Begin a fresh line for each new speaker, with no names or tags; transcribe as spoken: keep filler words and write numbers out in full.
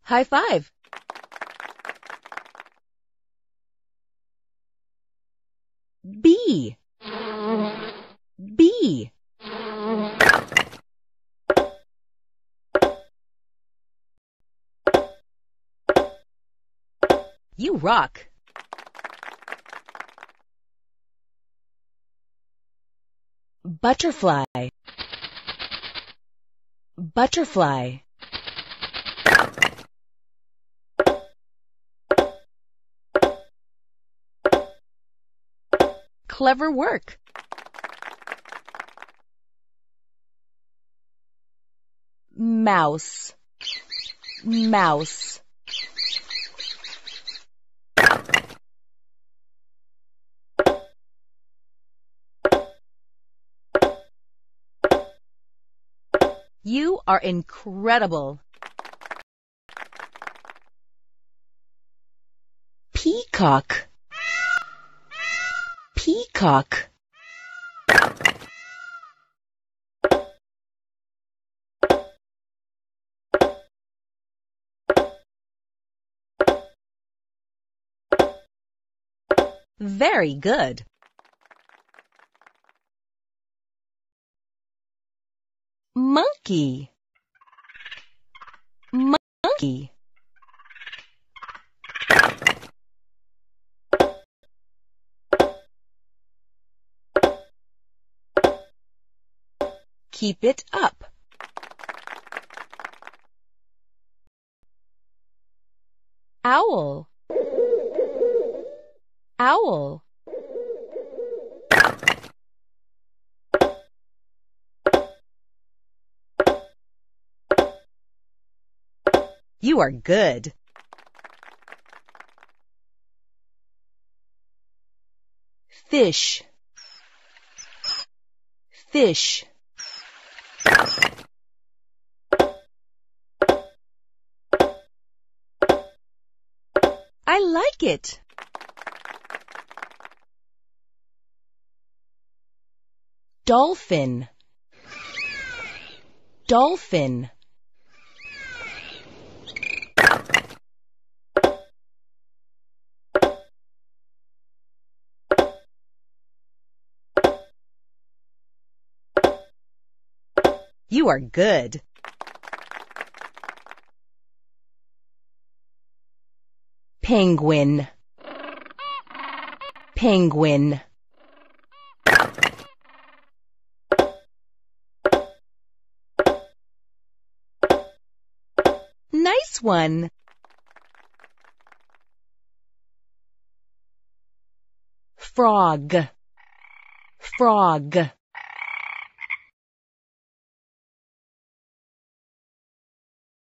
High five. B. B. You rock. Butterfly. Butterfly. Clever work. Mouse. Mouse. You are incredible. Peacock. Peacock. Very good. Monkey. Monkey. Keep it up. Owl. Owl. You are good. Fish. Fish. I like it. Dolphin. Dolphin. You are good. Penguin. Penguin. Nice one. Frog. Frog.